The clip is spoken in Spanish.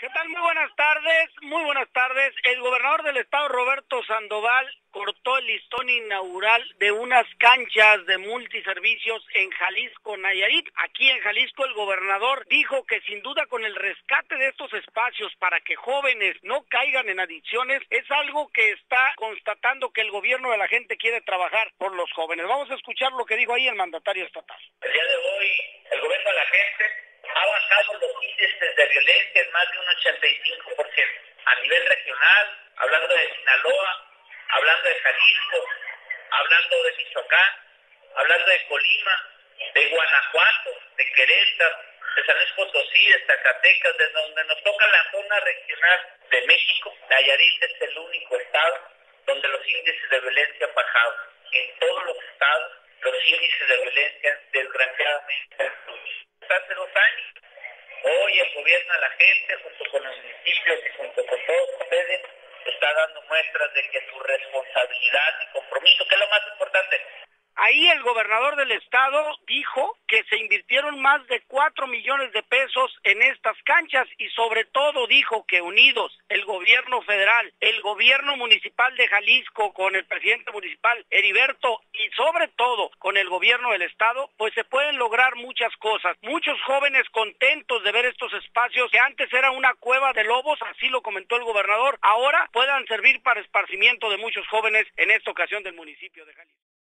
tal? Muy buenas tardes, muy buenas tardes. El gobernador del estado, Roberto Sandoval, cortó el listón inaugural de unas canchas de multiservicios en Jalisco, Nayarit. Aquí en Jalisco el gobernador dijo que sin duda con el rescate de estos espacios para que jóvenes no caigan en adicciones, es algo que está constatando que el gobierno de la gente quiere trabajar por los jóvenes. Vamos a escuchar lo que dijo ahí el mandatario estatal. El día de hoy el gobierno de la gente ha bajado los índices de violencia en más de un 85%. A nivel regional, hablando de Sinaloa, hablando de Jalisco, hablando de Michoacán, hablando de Colima, de Guanajuato, de Querétaro, de San Luis Potosí, de Zacatecas, de donde nos toca la zona regional de México. Nayarit es el único estado donde los índices de violencia han bajado. En todos los estados, los índices de violencia desgraciadamente han subido. Hace 2 años, hoy el gobierno de la gente, junto con los municipios y junto con todos ustedes, está dando muestras de que su responsabilidad y compromiso, que es lo más importante. Ahí el gobernador del estado dijo que se invirtieron más de 4 millones de pesos en estas canchas y sobre todo dijo que unidos el gobierno federal, el gobierno municipal de Jalisco con el presidente municipal Heriberto y sobre todo con el gobierno del estado, pues se pueden lograr muchas cosas. Muchos jóvenes contentos de ver estos espacios que antes era una cueva de lobos, así lo comentó el gobernador, ahora puedan servir para esparcimiento de muchos jóvenes en esta ocasión del municipio de Jalisco.